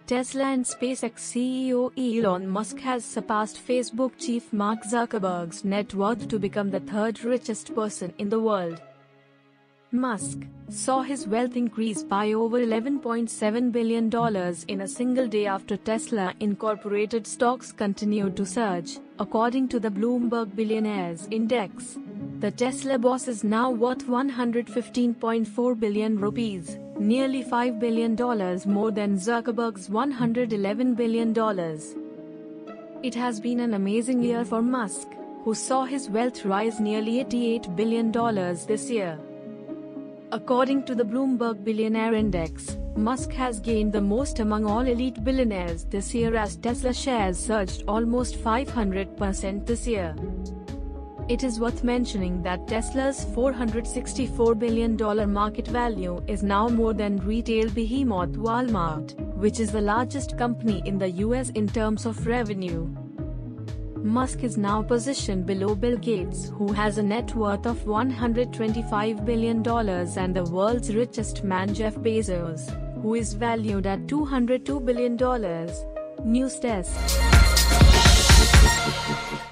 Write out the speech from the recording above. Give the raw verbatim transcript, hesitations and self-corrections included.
Tesla and SpaceX C E O Elon Musk has surpassed Facebook chief Mark Zuckerberg's net worth to become the third richest person in the world. Musk saw his wealth increase by over eleven point seven billion dollars in a single day after Tesla Incorporated stocks continued to surge, according to the Bloomberg Billionaires Index. The Tesla boss is now worth one hundred fifteen point four billion rupees, nearly five billion dollars more than Zuckerberg's one hundred eleven billion dollars. It has been an amazing year for Musk, who saw his wealth rise nearly eighty-eight billion dollars this year. According to the Bloomberg Billionaire Index, Musk has gained the most among all elite billionaires this year as Tesla shares surged almost five hundred percent this year. It is worth mentioning that Tesla's four hundred sixty-four billion dollars market value is now more than retail behemoth Walmart, which is the largest company in the U S in terms of revenue. Musk is now positioned below Bill Gates, who has a net worth of one hundred twenty-five billion dollars, and the world's richest man Jeff Bezos, who is valued at two hundred two billion dollars. News Desk.